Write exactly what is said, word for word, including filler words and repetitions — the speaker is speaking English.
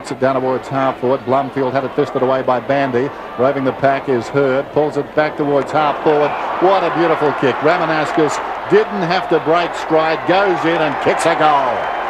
It down towards half forward. Blumfield had it fisted away by Bandy. Roving the pack is Hurd. Pulls it back towards half forward. What a beautiful kick. Ramanauskas didn't have to break stride. Goes in and kicks a goal.